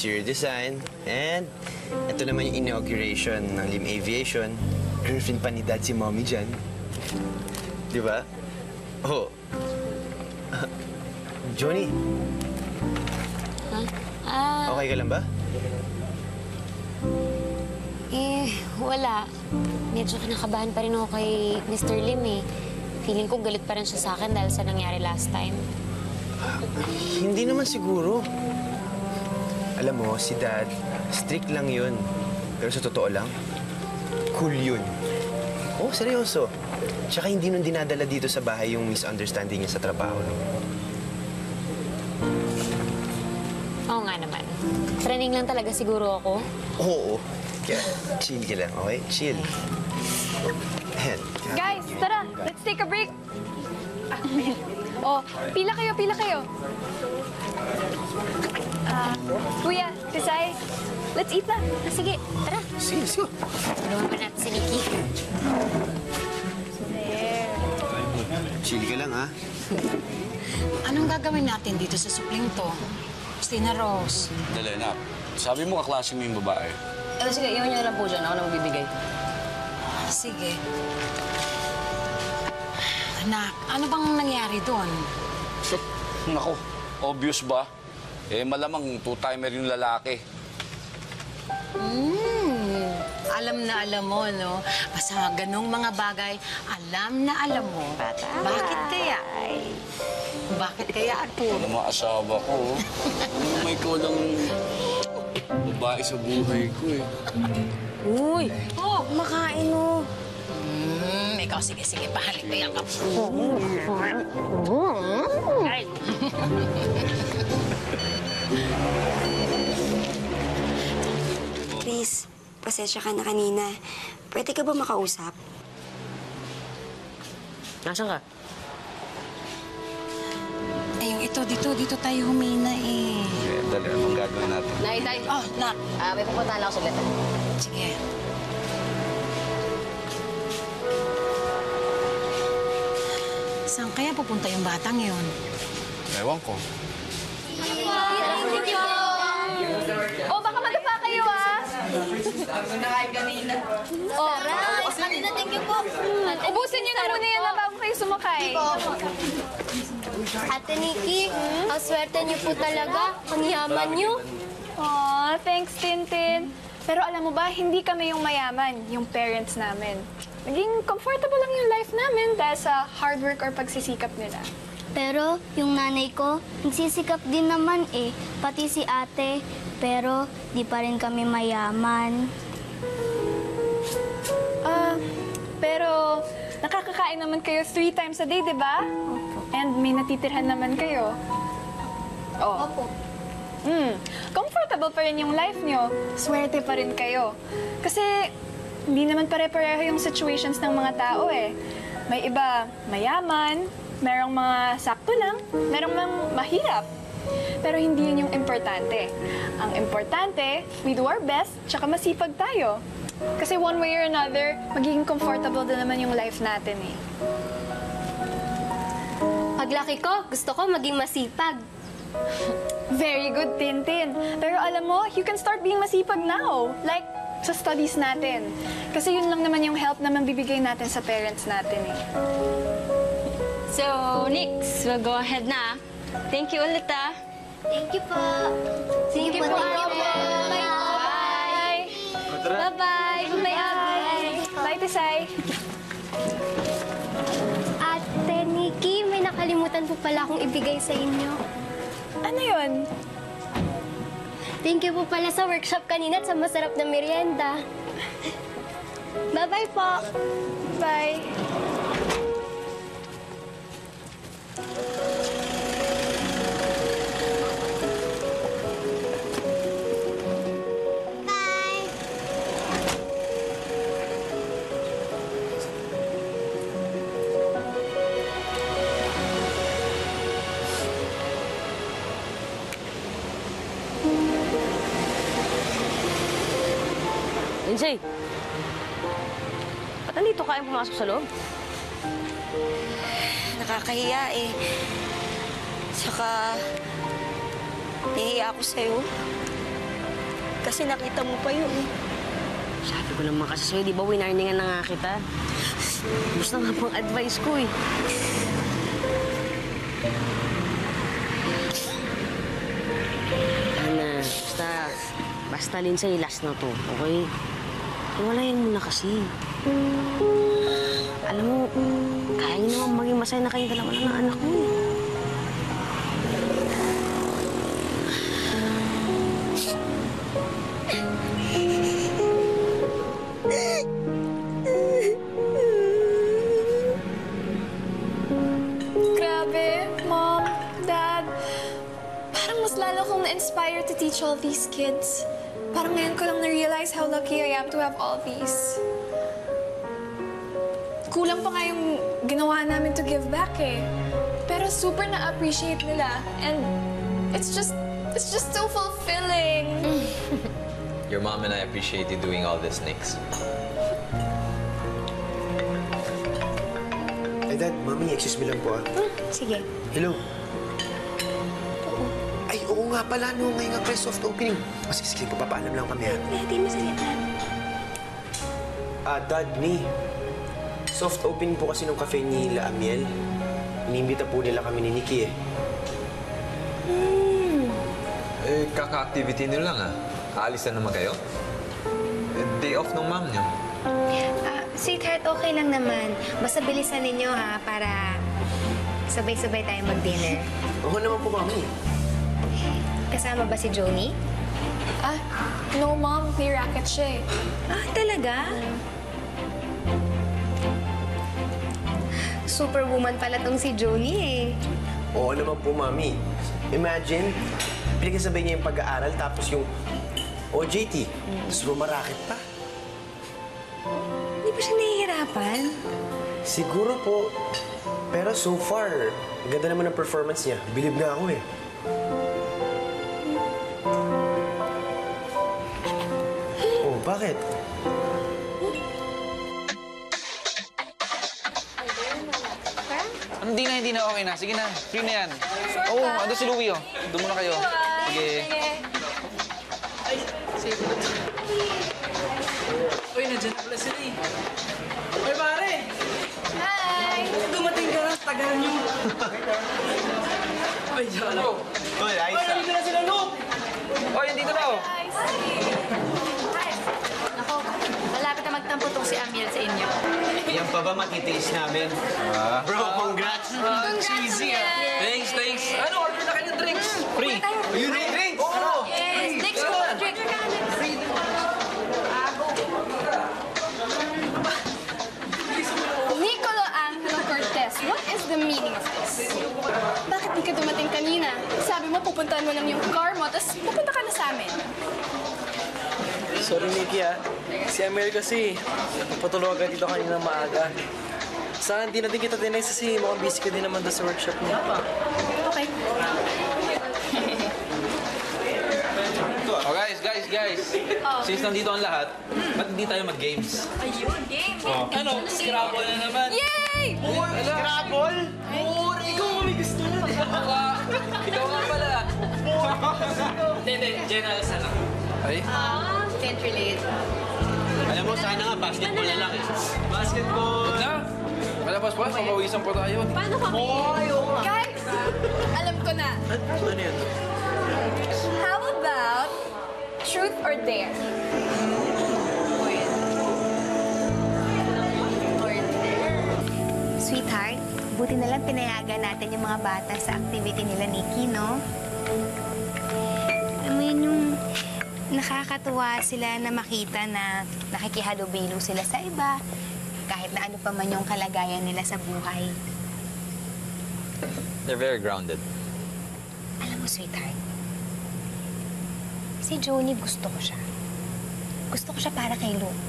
interior design, and ito naman yung inauguration ng Lim Aviation. Girlfriend pa ni Dad si Mommy dyan. Di ba? Oh. Johnny. Okay ka lang ba? Wala. Medyo kinakabahan pa rin ako kay Mr. Lim eh. Feeling ko galit pa rin siya sa akin dahil sa nangyari last time. Hindi naman siguro. Alam mo, si Dad, strict lang yun. Pero sa totoo lang, cool yun. Oh, seryoso. Tsaka hindi nun dinadala dito sa bahay yung misunderstanding niya sa trabaho. No? Oo nga naman. Training lang talaga siguro ako. Oo. Kaya, chill ka lang, okay? Chill. Ayan. Guys, tara! Let's take a break! Oh, pila kayo, pila kayo. Kuya, Tisay, let's eat na. Sige, tara. Sige, let's go. Tulungan pa natin si Nikki. There. Chill ka lang, ha? Anong gagawin natin dito sa supling to? Christina Rose. Dali, Nak. Sabi mo kaklase mo yung babae. Sige, iwan niyo na lang po dyan. Ako na magbibigay. Sige. Anak, ano bang nangyari doon? Nako, obvious ba? Malamang two-timer yung lalaki. Alam na alam mo, no? Basta ganong mga bagay, alam na alam mo. Bakit kaya? Bakit kaya, Arturo? Ano mga asawa ko, oh. Ano may ikaw lang babae sa buhay ko, eh. Uy! Oh, makain mo. Ikaw, sige, pahalik ko yan ka. Ay. Please, pasensya ka na kanina. Pwede ka ba makausap? Nasaan ka? Yung dito tayo humina eh. Dali, anong gagawin natin? Nay. Oh, Nak. May pupuntahan lang ako saglit. Sige. Saan kaya pupunta yung batang yun? Ewan ko. Oh, baka madapa kayo, ah! Oh, Kanina, thank you po. ubusin niyo na muna yan na bago kayo sumakay. Ate Nikki, ang swerte niyo po talaga. Ang yaman niyo. Aw, thanks, Tintin. Pero alam mo ba, hindi kami yung mayaman, yung parents namin. Naging comfortable lang yung life namin dahil sa hard work or pagsisikap nila. Pero yung nanay ko, nagsisikap din naman eh. Pati si ate. Pero di pa rin kami mayaman. Pero nakakakain naman kayo 3 times a day, di ba? And may natitirhan naman kayo. Oh. Opo. Comfortable pa rin yung life nyo. Swerte pa rin kayo. Kasi hindi naman pare-pareho yung situations ng mga tao eh. May iba mayaman, merong mga sakto lang, merong mga mahirap. Pero hindi yun yung importante. Ang importante, we do our best, tsaka masipag tayo. Kasi one way or another, magiging comfortable din naman yung life natin eh. Paglaki ko, gusto ko maging masipag. Very good, Tintin. Pero alam mo, you can start being masipag now. Like, sa studies natin. Kasi yun lang naman yung help na mabibigay natin sa parents natin eh. So, Nix, we'll go ahead na. Thank you ulit, ah. Thank you po. Thank you po, Ate. Bye! Bye-bye. Bye! Bye, Tisay! Ate Nikki, may nakalimutan po pala akong ibigay sa inyo. Ano yun? Thank you po pala sa workshop kanina at sa masarap na merienda. Bye-bye po. Bye! Bye. Lindsay! Ba't nandito ka pumasok sa loob? Nakakahiya eh. Saka, nahihiya ako sa'yo. Kasi nakita mo pa yun eh. Sabi ko naman kasi sa'yo, di ba winarningan na nga kita? Gusto nga pang advice ko eh. Ana, basta Lindsay, last na to, okay? Iwalayan mo na kasi. Alam mo, kaya niyo naman maging masaya na kayong dalawa ng anak mo eh. Grabe, Mom, Dad. Parang mas lalo akong na-inspire to teach all these kids. Parang ngayon ko lang na-realize how lucky I am to have all these. Kulang pa nga yung ginawa namin to give back eh. Pero super na-appreciate nila. And it's just so fulfilling. Your mom and I appreciate you doing all this, Nix. Ay, Dad, Mami, excuse me lang po ah. Sige. Hello? Ay, oo nga pala, no. Ngayon nga pa yung soft opening. Sige, papaalam lang kami ha. Hindi mo salita. Dad, Mi. Soft opening po kasi ng cafe ni La Amiel. Inimbita po nila kami ni Nikki eh. Eh, kaka-activity nyo lang ah. Aalis na naman kayo? Eh, day off ng mom nyo. Sweetheart, okay lang naman. Basta bilisan ninyo ha, para sabay-sabay tayo mag-dinner. Oo naman po, Mami. Kasama ba si Joni? No, Mom. May racket siya eh. Talaga? Superwoman pala tong si Joni eh. Oo naman po, Mami. Imagine, pinagsabay niya yung pag-aaral tapos yung OJT. Tapos rumaraket pa. Hindi ba siya nahihirapan? Siguro po. Pero so far, ang ganda naman ng performance niya. Bilib na ako eh. Oh, bakit? Hindi na. Okay na. Sige na. Free na yan. Oo, ando si Louie, oh. Doon muna kayo. Sige. Uy, nandiyan na pala sila eh. Uy, pare! Hi! Dumating ka na, tagal niyo. Uy, diyan ako. Uy, ayos Uy, nandito na sila, Luke! Oy, dito daw. Nako, malapit na magtampo tong si Amiel sa inyo. Yan pa ba matitiis namin? Bro, congrats! Cheesy ah. Thanks. Ano, order na kayo ng drinks. Free. You know drinks? Oo. Yes, next go, drink. Nicolo Angelo Cortez, what is the meaning of this? Bakit di ka dumating kanina? Sabi mo, pupuntahan mo lang yung car mo, tapos pupunta ka na sa amin. Sorry, Nikki ah. Si Amel kasi, patulog agad dito kanina ng maaga. Saan hindi natin kita tinay kasi mukhang busy ka din naman doon sa workshop niya. Okay. Oh, guys. Since nandito ang lahat, ba't hindi tayo mag-games? Ayun, game. Ano? Scrabble na naman. Yay! Scrabble? Ikaw ang may gusto nun. Ikaw nga pala. Hindi. General sana. Ay? Can't relate. Alam mo, sana nga, basketball na lang eh. Basketball! Huwag na. Malabas pa, papawisan po tayo. Paano kami? Guys, alam ko na. Ano yun? How about truth or dare? Sweetheart, buti na lang pinayagan natin yung mga bata sa activity nila, Nikki, no? Alam mo yun yung nakakatuwa sila na makita na nakikihalubilo sila sa iba, kahit na ano pa man yung kalagayan nila sa buhay. They're very grounded. Alam mo, sweetheart, si Joni gusto ko siya. Gusto ko siya para kay Luke.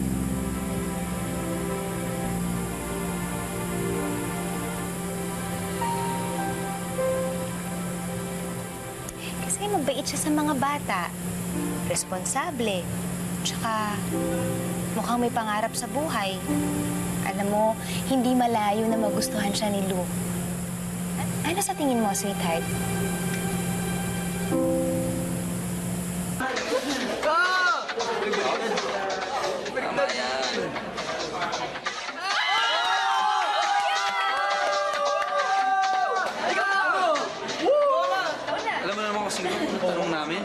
Kasi mabait siya sa mga bata. Responsable. Tsaka mukhang may pangarap sa buhay. Alam mo, hindi malayo na magustuhan siya ni Luke. Ano sa tingin mo, sweetheart? Tama yan. Alam mo naman kung sino yung tanong namin?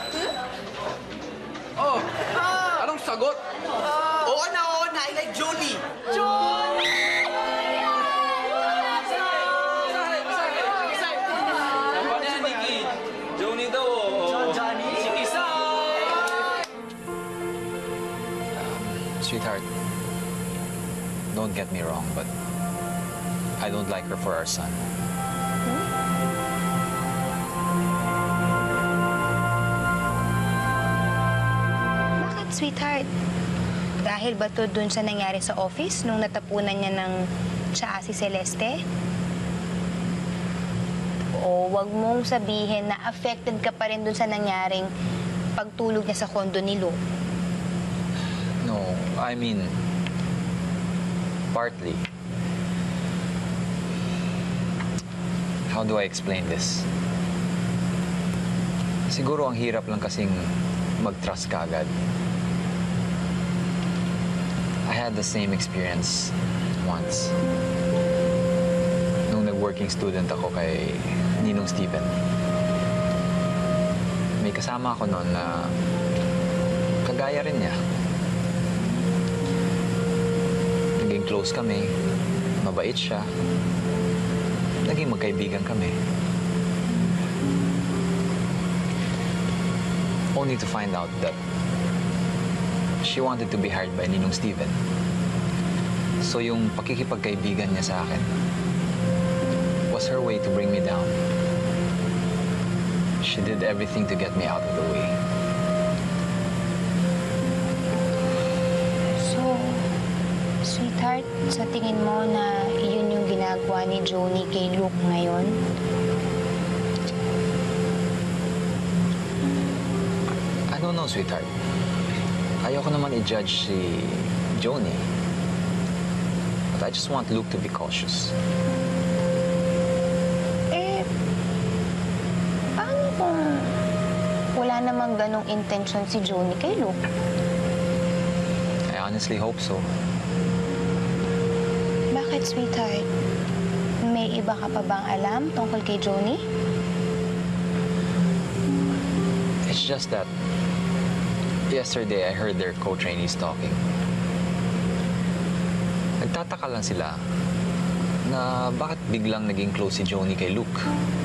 Oh! Anong sagot? Oo na, I like Johnny. Ano yan, Nikki? Johnny daw, oh. Johnny? Si Kisa! Sweetheart, don't get me wrong, but I don't like her for our son. Bakit, sweetheart? Dahil ba to dun sa nangyari sa office nung natapunan niya ng tsaa si Celeste? O wag mong sabihin na affected ka pa rin dun sa nangyaring pagtulog niya sa kondo ni Luke. No, I mean, partly. How do I explain this? Siguro ang hirap lang kasing mag-trust ka agad. I had the same experience once. Nung nag-working student ako kay Ninong Steven. May kasama ako noon na kagaya rin niya. Naging close kami, mabait siya. Naging magkaibigan kami. Only to find out that she wanted to be hired by Ninong Steven. So yung pakikipagkaibigan niya sa akin was her way to bring me down. She did everything to get me out of the way. So, sweetheart, sa tingin mo na yun yung ginagawa ni Johnny kay Luke ngayon? I don't know, sweetheart. Ayoko naman i-judge si Johnny. But I just want Luke to be cautious. Paano kung wala namang ganong intention si Johnny kay Luke? I honestly hope so. Bakit, sweetheart? May iba ka pa bang alam tungkol kay Johnny? It's just that yesterday I heard their co-trainees talking. Nagtataka lang sila na bakit biglang naging close si Johnny kay Luke.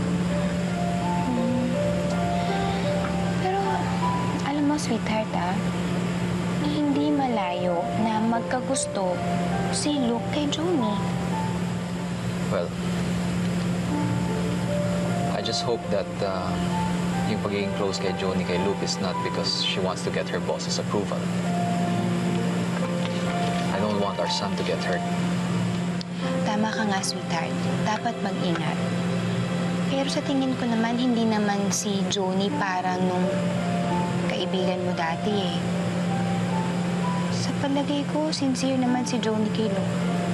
Pero, alam mo, sweetheart, hindi malayo na magkagusto si Luke kay Johnny. Well, I just hope that yung pagiging close kay Johnny kay Luke is not because she wants to get her boss's approval. I don't want our son to get hurt. Tama ka nga, sweetheart. Dapat mag-ingat. Pero sa tingin ko naman, hindi naman si Johnny parang nung kaibigan mo dati eh. Sa palagay ko, sincere naman si Johnny kay Luke.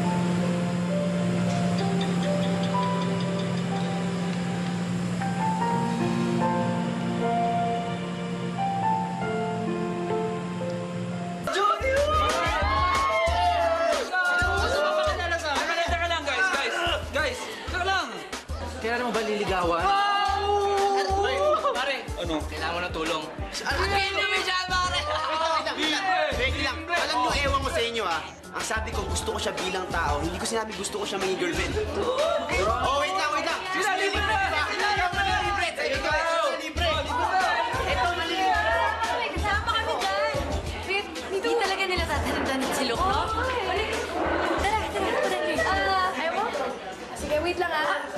Kailan mo ba liligawan? Pare! Ano? Kailangan mo ng tulong. Hindi mo siya, pare! Wait lang. Alam niyo, ewan ko sa inyo, Ang sabi ko, gusto ko siya bilang tao. Hindi ko sinabi gusto ko siya maging girlfriend. Oh, wait lang. Sila, libre na! Ikaw malilibre! Sa'yo ka, libre! Ito, malilibre! Kasama kami dyan. Hindi talaga nila tatanong si Luke, no? Tara, ayaw mo? Sige, wait lang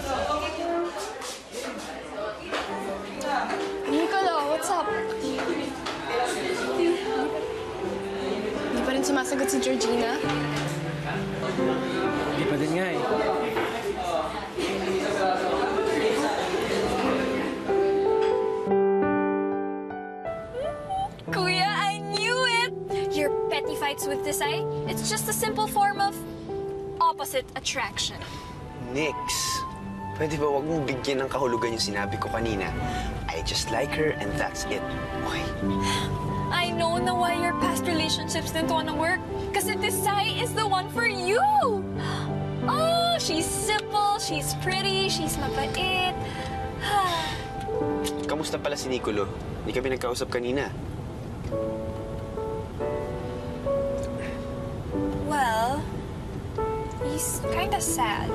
Nicolo, what's up? Hindi pa rin sumasagot si Georgina? Hindi pa din nga eh. Kuya, I knew it! Your petty fights with this eye, it's just a simple form of opposite attraction. Nix, pwede ba wag mong bigyan ng kahulugan yung sinabi ko kanina? I just like her and that's it. Okay? I know na why your past relationships didn't wanna work. Kasi Tisay is the one for you! Oh, she's simple, she's pretty, she's mabait. Kamusta pala si Nicolo? Hindi kami nagkausap kanina. Well, he's kinda sad.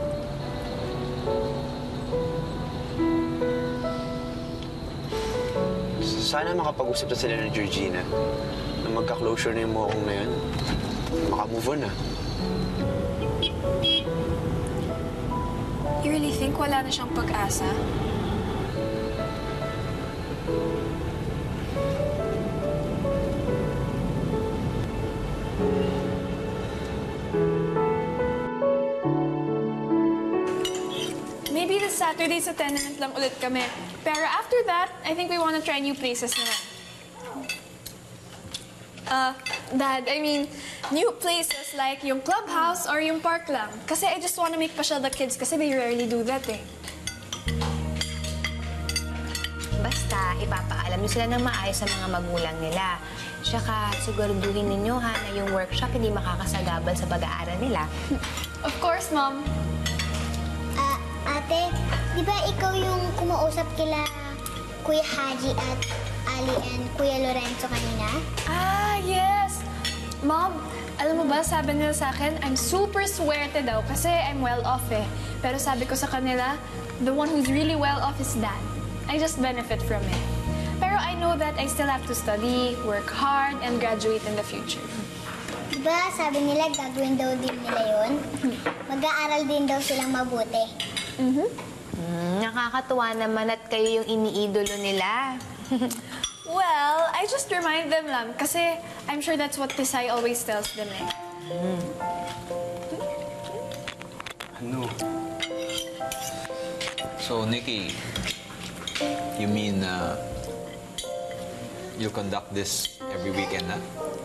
Sana makapag-usap na sila ng Georgina. Nang magka-closure na yung mukong na yun. Maka-move on na. You really think wala na siyang pag-asa? Maybe this Saturday sa tenement lang ulit kami. Pero after that, I think we wanna try new places naman. Dad, I mean, new places like yung clubhouse or yung park lang. Kasi I just wanna make pasyal the kids kasi they rarely do that eh. Basta, ipapaalam niyo sila ng maayos sa mga magulang nila. Tsaka, siguraduhin ninyo ha na yung workshop hindi makakasagabal sa pag-aaral nila. Of course, Mom. Ate, di ba ikaw yung kumausap kila Kuya Haji at Ali and Kuya Lorenzo kanina? Ah, yes! Mom, alam mo ba, sabi nila sa akin, I'm super swerte daw kasi I'm well off eh. Pero sabi ko sa kanila, the one who's really well off is Dad. I just benefit from it. Pero I know that I still have to study, work hard, and graduate in the future. Di ba sabi nila gagawin daw din nila yun? Mag-aaral din daw silang mabuti. Nakakatuwa naman at kayo yung iniidolo nila. Well, I just remind them lang kasi I'm sure that's what Tisay always tells them eh. Ano? So, Nikki, you mean you conduct this every weekend, ha?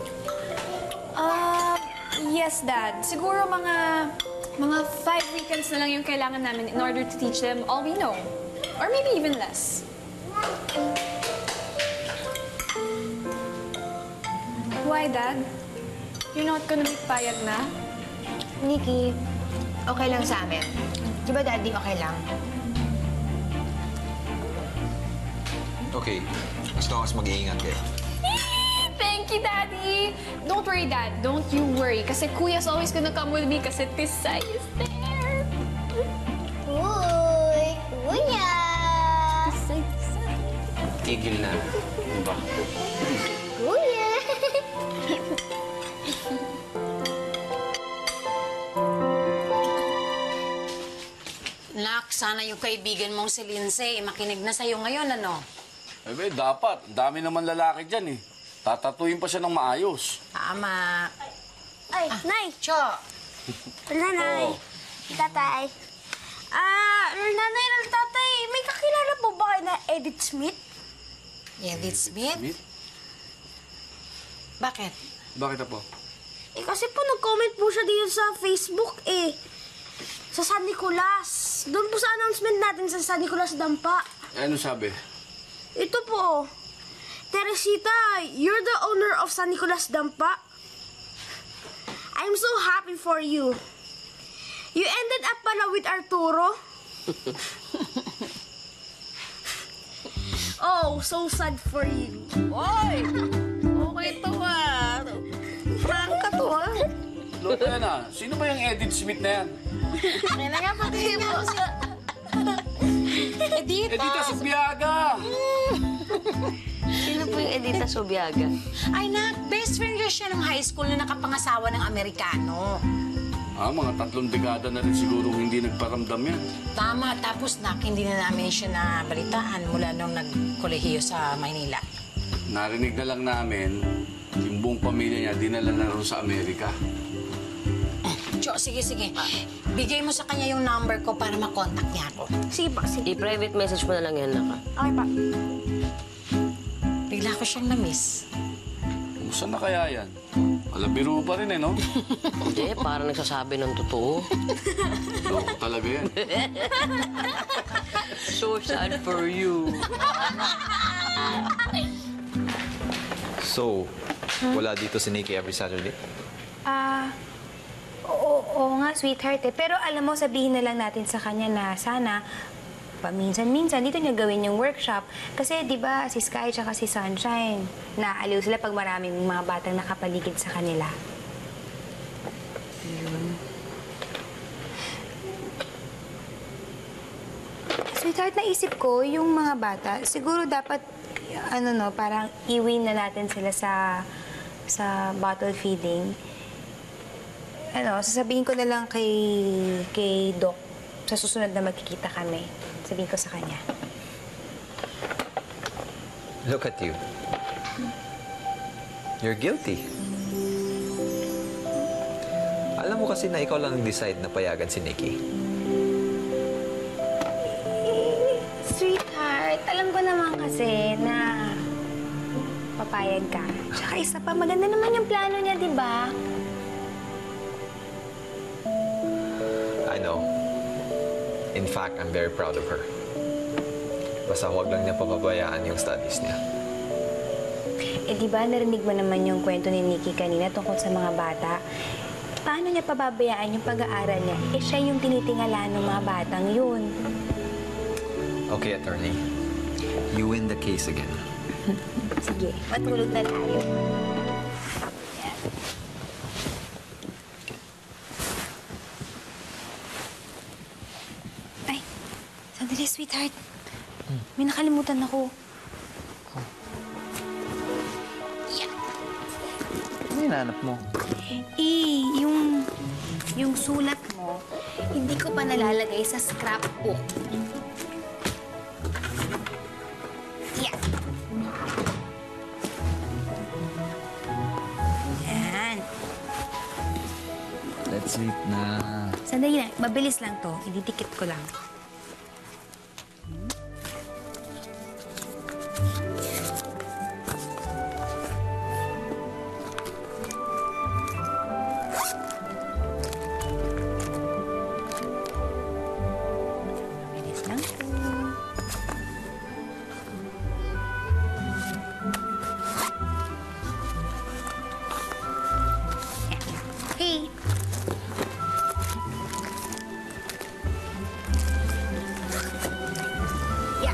Yes, Dad. Siguro mga 5 weekends na lang yung kailangan namin in order to teach them all we know. Or maybe even less. Why, Dad? You're not gonna be payag na? Nikki, okay lang sa amin. Di ba, Daddy, okay lang? Okay. As long as mag-iingat kayo. Thank you, Daddy! Don't worry, Dad. Don't you worry. Kasi Kuya's always gonna come with me kasi Tisay is there. Uy! Kuya! Tisay. Tigil na. Ano ba? Kuya! Nak, sana yung kaibigan mong si Lindsay, makinig na sa'yo ngayon, ano? Eh, dapat. Dami naman lalaki dyan eh. Tatatuin pa siya ng maayos. Tama. Ay, Nay! Cho! Wala, Nay. Tatay. Nanay, tatay, may kakilala po ba kayo na Edith Smith? Edith Smith? Bakit? Bakit po? Kasi po nag-comment po siya dito sa Facebook sa San Nicolas. Doon po sa announcement natin sa San Nicolas Dampa. Eh, ano sabi? Ito po. Teresita, you're the owner of San Nicolas Dampa. I'm so happy for you. You ended up pala with Arturo. Oh, so sad for you. Oy! Okay to ah. Parang ka to ah. Loko yan ah. Sino ba yung Edith Smith na yan? May na nga pati mo siya. Edita! Edita Subiaga! Sino po yung Edita Subiaga? Ay, nak, best friend ko siya nung high school na nakapangasawa ng Amerikano. Mga 3 dekada na rin siguro hindi nagparamdam yan. Tama, tapos nak, hindi na namin siya nabalitaan mula nung nagkolehiyo sa Maynila. Narinig na lang namin, yung buong pamilya niya dinala na rin sa Amerika. Cho, sige. Bigay mo sa kanya yung number ko para makontak niya ako. Sige pa, sige. I-private message mo na lang yan, Naka. Okay pa. Bigla ko siyang na-miss. Saan na kaya yan? Alabiro pa rin no? Hindi, parang nagsasabi ng totoo. Loko talaga yan. So sad for you. So, Wala dito si Nikki every Saturday? Oo nga, sweetheart eh. Pero alam mo, sabihin na lang natin sa kanya na sana paminsan-minsan dito niya gawin yung workshop. Kasi, di ba, si Sky at si Sunshine, naaaliw sila pag maraming mga batang nakapaligid sa kanila. Sweetheart, naisip ko, yung mga bata, siguro dapat, parang iwin na natin sila sa bottle feeding. Sasabihin ko na lang kay Doc sa susunod na magkikita kami. Sabihin ko sa kanya. Look at you. You're guilty. Alam mo kasi na ikaw lang nag-decide na payagan si Nikki. Sweetheart, alam ko naman kasi na papayag ka. Tsaka isa pa, maganda naman yung plano niya, di ba? I know. In fact, I'm very proud of her. Basta huwag lang niya papabayaan yung studies niya. Eh, di ba narinig mo naman yung kwento ni Nikki kanina tungkol sa mga bata? Paano niya pababayaan yung pag-aaral niya? Eh, siya yung tinitingala ng mga batang yun. Okay, attorney. You win the case again. Sige, matulog na tayo. Ay, sandali, sweetheart. May nakalimutan ako. Ano hinahanap mo? Yung sulat mo, hindi ko pa nalalagay sa scrapbook. Yan. Yan. Let's sleep na. Sandali lang, mabilis lang to. Ididikit ko lang. Mabilis lang to. Hey! Yeah.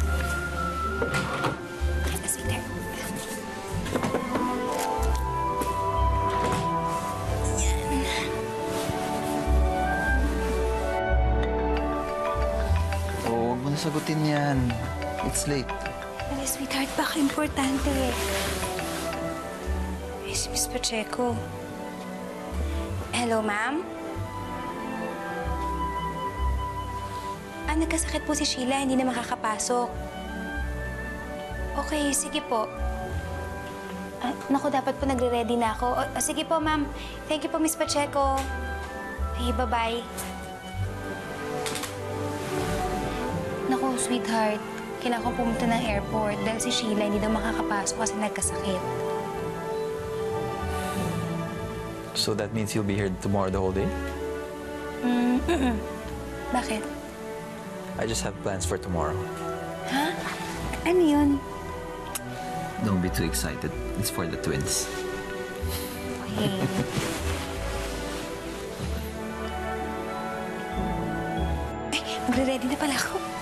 Let's see there. Oh, huwag mo na sagutin yan. It's late. Pero sweetheart, baka importante eh. Ay, si Miss Pacheco. Hello, ma'am? Nagkasakit po si Sheila. Hindi na makakapasok. Okay, sige po. Naku, dapat po nagre-ready na ako. Sige po, ma'am. Thank you po, Miss Pacheco. Hey, bye-bye. Naku, sweetheart. Kailangan ko pumunta ng airport dahil si Sheila hindi daw makakapasok kasi nagkasakit. So that means you'll be here tomorrow the whole day? Bakit? I just have plans for tomorrow. Ha? Ano yun? Don't be too excited. It's for the twins. Okay. Ay, magre-ready na pala ako.